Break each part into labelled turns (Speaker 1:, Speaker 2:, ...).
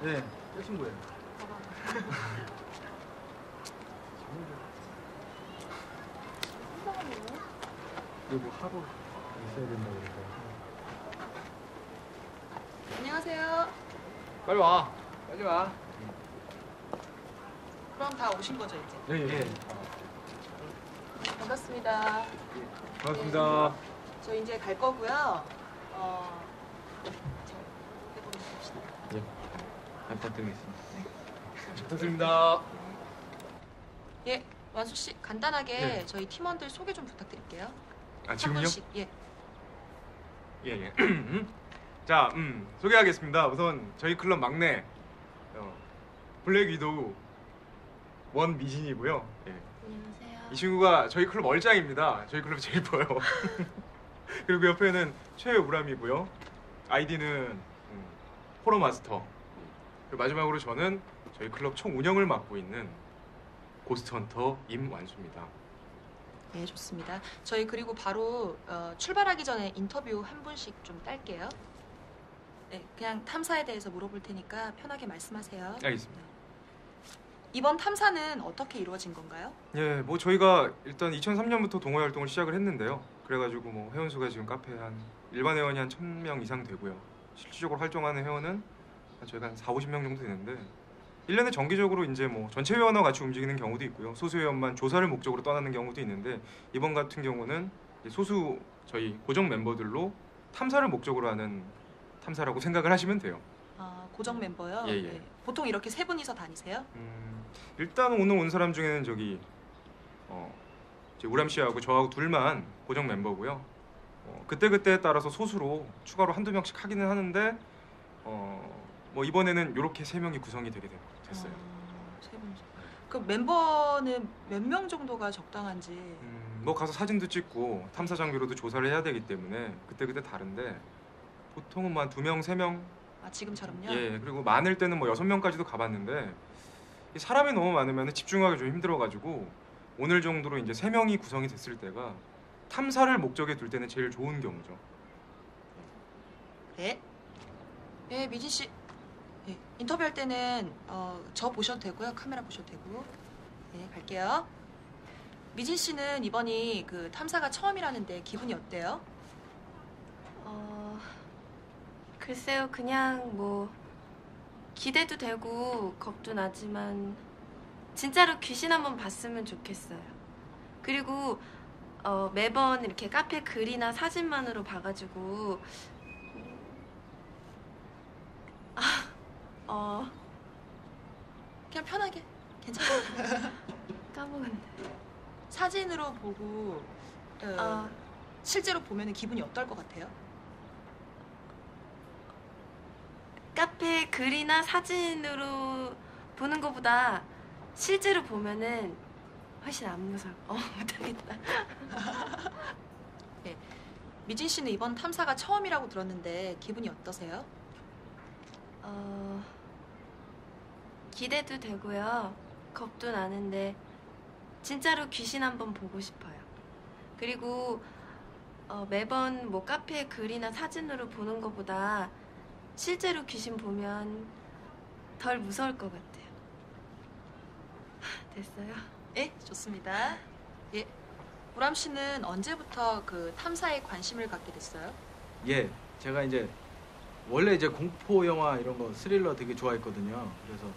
Speaker 1: 네, 여자친구예요. 그리고 하루 있어야 된다고 그래서.
Speaker 2: 안녕하세요.
Speaker 1: 빨리 와. 빨리 와.
Speaker 2: 그럼 다 오신 거죠 이제?
Speaker 1: 예, 예.
Speaker 2: 반갑습니다.
Speaker 1: 반갑습니다.
Speaker 2: 저 이제 갈 거고요. 저 해보면 봅시다.
Speaker 1: 예. 잘 부탁드리겠습니다. 부탁드립니다.
Speaker 2: 예, 완수 씨 간단하게
Speaker 1: 네.
Speaker 2: 저희 팀원들 소개 좀 부탁드릴게요.
Speaker 1: 아,
Speaker 2: 한
Speaker 1: 지금요?
Speaker 2: 분씩. 예.
Speaker 3: 예, 예. 자, 소개하겠습니다. 우선 저희 클럽 막내 블랙 위도우 원미진이고요. 예.
Speaker 4: 안녕하세요.
Speaker 3: 이 친구가 저희 클럽 얼짱입니다. 저희 클럽이 제일 이뻐요. 그리고 옆에는 최우람이고요. 아이디는 호러마스터. 그리고 마지막으로 저는 저희 클럽 총 운영을 맡고 있는 고스트헌터 임완수입니다.
Speaker 2: 네, 좋습니다. 저희 그리고 바로 출발하기 전에 인터뷰 한 분씩 좀 딸게요. 네, 그냥 탐사에 대해서 물어볼 테니까 편하게 말씀하세요.
Speaker 3: 알겠습니다.
Speaker 2: 이번 탐사는 어떻게 이루어진 건가요?
Speaker 3: 예, 뭐 저희가 일단 2003년부터 동호회 활동을 시작을 했는데요. 그래가지고 뭐 회원수가 지금 카페에 한 일반 회원이 한 1000명 이상 되고요. 실질적으로 활동하는 회원은 저희가 한 40~50명 정도 되는데 1년에 정기적으로 이제 뭐 전체 회원과 같이 움직이는 경우도 있고요. 소수 회원만 조사를 목적으로 떠나는 경우도 있는데 이번 같은 경우는 소수 저희 고정 멤버들로 탐사를 목적으로 하는 탐사라고 생각을 하시면 돼요.
Speaker 2: 아, 고정 멤버요?
Speaker 3: 예, 예.
Speaker 2: 네. 보통 이렇게 세 분이서 다니세요?
Speaker 3: 일단 오늘 온 사람 중에는 저기 이제 우람 씨하고 저하고 둘만 고정 멤버고요. 그때그때에 따라서 소수로 추가로 한두 명씩 하기는 하는데 뭐 이번에는 이렇게 세 명이 구성이 되게 됐어요.
Speaker 2: 세 분이서. 그 멤버는 몇 명 정도가 적당한지.
Speaker 3: 뭐 가서 사진도 찍고 탐사 장비로도 조사를 해야 되기 때문에 그때그때 다른데 보통은 뭐 한 2명, 3명.
Speaker 2: 아, 지금처럼요?
Speaker 3: 예, 그리고 많을 때는 뭐 6명까지도 가봤는데 이 사람이 너무 많으면 집중하기 좀 힘들어가지고 오늘 정도로 이제 3명이 구성이 됐을 때가 탐사를 목적에 둘 때는 제일 좋은 경우죠.
Speaker 2: 네. 예, 미진 씨. 예, 인터뷰할 때는 저 보셔도 되고요. 카메라 보셔도 되고. 네, 갈게요. 미진 씨는 이번이 그 탐사가 처음이라는데 기분이 어때요?
Speaker 4: 글쎄요, 그냥 뭐 기대도 되고 겁도 나지만 진짜로 귀신 한번 봤으면 좋겠어요. 그리고 매번 이렇게 카페 글이나 사진만으로 봐가지고
Speaker 2: 그냥 편하게. 괜찮아요.
Speaker 4: 까먹었네.
Speaker 2: 사진으로 보고 실제로 보면 기분이 어떨 것 같아요?
Speaker 4: 카페 글이나 사진으로 보는 것보다 실제로 보면은 훨씬 안 무서워. 못하겠다.
Speaker 2: 네. 미진 씨는 이번 탐사가 처음이라고 들었는데 기분이 어떠세요?
Speaker 4: 기대도 되고요. 겁도 나는데 진짜로 귀신 한번 보고 싶어요. 그리고 매번 뭐 카페 글이나 사진으로 보는 것보다 실제로 귀신 보면 덜 무서울 것 같아요. 됐어요?
Speaker 2: 예, 좋습니다. 예. 우람 씨는 언제부터 그 탐사에 관심을 갖게 됐어요?
Speaker 1: 예, 제가 이제 원래 이제 공포 영화 이런 거 스릴러 되게 좋아했거든요. 그래서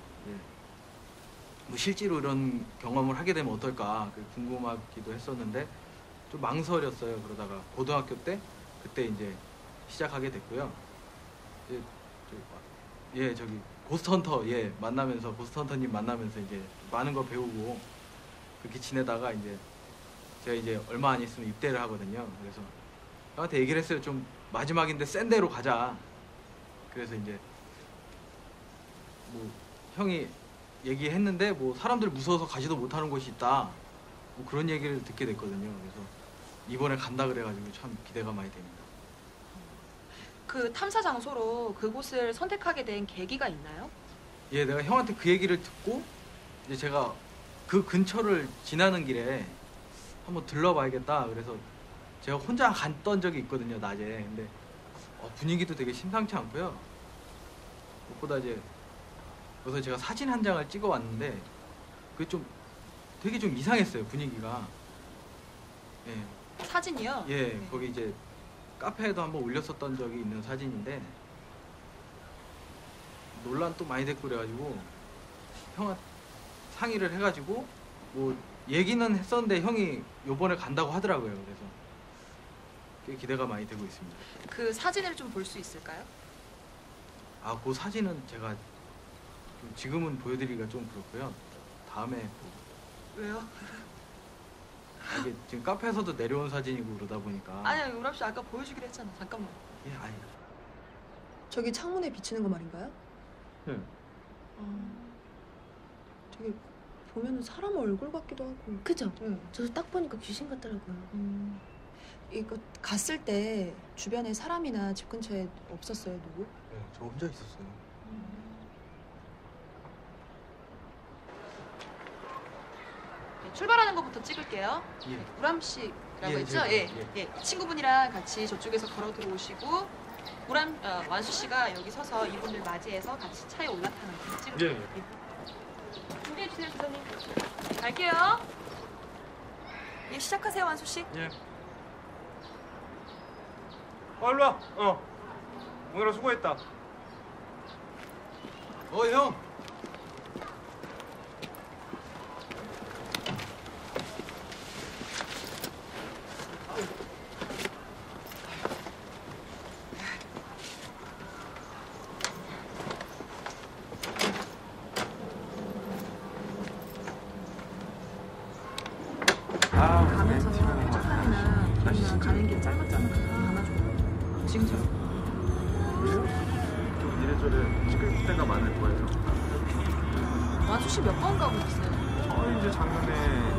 Speaker 1: 뭐 실제로 이런 경험을 하게 되면 어떨까 궁금하기도 했었는데 좀 망설였어요. 그러다가 고등학교 때 그때 이제 시작하게 됐고요. 저기 고스트헌터 만나면서 고스트헌터님 만나면서 이제 많은 거 배우고 그렇게 지내다가 이제 제가 이제 얼마 안 있으면 입대를 하거든요. 그래서 형한테 얘기를 했어요. 좀 마지막인데 센 데로 가자. 그래서 이제 뭐 형이 얘기했는데 뭐 사람들 무서워서 가지도 못하는 곳이 있다. 뭐 그런 얘기를 듣게 됐거든요. 그래서 이번에 간다 그래가지고 참 기대가 많이 됩니다.
Speaker 2: 그 탐사 장소로 그곳을 선택하게 된 계기가 있나요?
Speaker 1: 예, 내가 형한테 그 얘기를 듣고 이제 제가 그 근처를 지나는 길에 한번 들러봐야겠다. 그래서 제가 혼자 갔던 적이 있거든요, 낮에. 근데 분위기도 되게 심상치 않고요. 무엇보다 이제 그래서 제가 사진 한 장을 찍어 왔는데 그게 좀 되게 좀 이상했어요, 분위기가. 예,
Speaker 2: 사진이요?
Speaker 1: 예,
Speaker 2: 네.
Speaker 1: 거기 이제 카페에도 한번 올렸었던 적이 있는 사진인데 논란 또 많이 됐고 그래가지고 형아 상의를 해가지고 뭐 얘기는 했었는데 형이 요번에 간다고 하더라고요. 그래서 꽤 기대가 많이 되고 있습니다.
Speaker 2: 그 사진을 좀 볼 수 있을까요?
Speaker 1: 아, 그 사진은 제가 좀 지금은 보여드리기가 좀 그렇고요. 다음에 또
Speaker 2: 왜요?
Speaker 1: 이게 지금 카페에서도 내려온 사진이고 그러다 보니까
Speaker 2: 아니요, 우람 씨 아까 보여주기로 했잖아. 잠깐만.
Speaker 1: 예, 아니
Speaker 2: 저기 창문에 비치는 거 말인가요?
Speaker 3: 네.
Speaker 2: 되게 보면은 사람 얼굴 같기도 하고.
Speaker 4: 그죠?
Speaker 2: 네.
Speaker 4: 저도 딱 보니까 귀신 같더라고요.
Speaker 2: 이거 갔을 때 주변에 사람이나 집 근처에 없었어요, 누구?
Speaker 1: 저 혼자 있었어요.
Speaker 2: 네, 출발하는 것부터 찍을게요.
Speaker 1: 예.
Speaker 2: 우람 씨라고
Speaker 1: 예,
Speaker 2: 했죠?
Speaker 1: 제가,
Speaker 2: 예.
Speaker 1: 예.
Speaker 2: 예. 친구분이랑 같이 저쪽에서 걸어 들어오시고 완수 씨가 여기 서서 이분들 맞이해서 같이 차에 올라타는 거 찍을게요.
Speaker 3: 예.
Speaker 2: 준비해 주세요, 주사님. 갈게요. 예, 시작하세요, 완수 씨.
Speaker 3: 예. 일로 와. 오늘은 수고했다.
Speaker 1: 형.
Speaker 2: 가면서 회차산이나 그냥 가는 길 짧았잖아. 안아줘. 지금처럼.
Speaker 3: 좀 이래저래 찍을 때가 많을 거예요.
Speaker 2: 완수 씨 몇 번 가고 있어요?
Speaker 3: 이제 작년에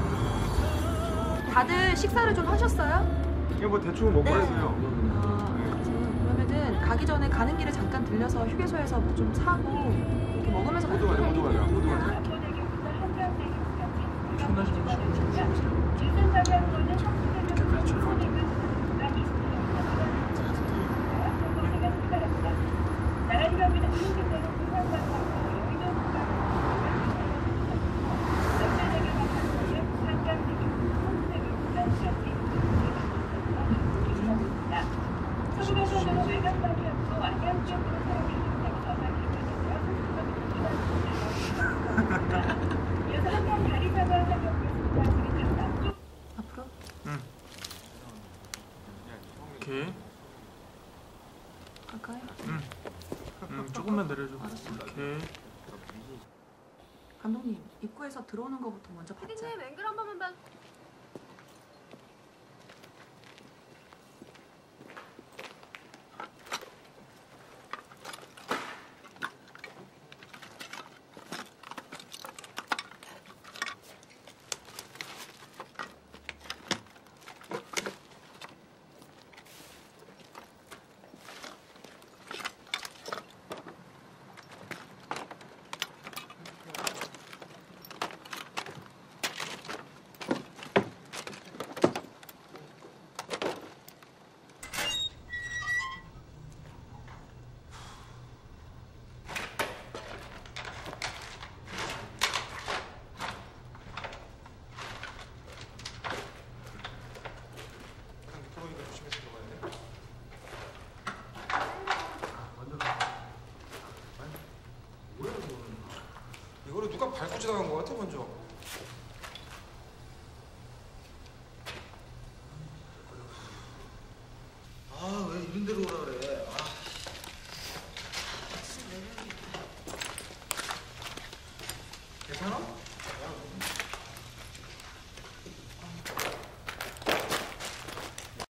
Speaker 2: 다들 식사를 좀 하셨어요?
Speaker 3: 이게 뭐 대충 먹고 했어요.
Speaker 2: 그러면은 가기 전에 가는 길에 잠깐 들려서 휴게소에서 뭐 좀 사고 이렇게 먹으면서
Speaker 3: 모두 가자.
Speaker 2: 앞으로?
Speaker 5: 오케이.
Speaker 2: 가까이?
Speaker 5: 조금만 내려줘.
Speaker 2: 알았어.
Speaker 5: 오케이.
Speaker 2: 감독님 입구에서 들어오는 거부터 먼저 받자.
Speaker 4: 앵글 한 번만 봐.
Speaker 3: 들어오니까 조심해서 들어가야 돼. 이거를 누가 밟고 지나간 거 같아 먼저.
Speaker 1: 아, 왜 이런 데로 오라 그래?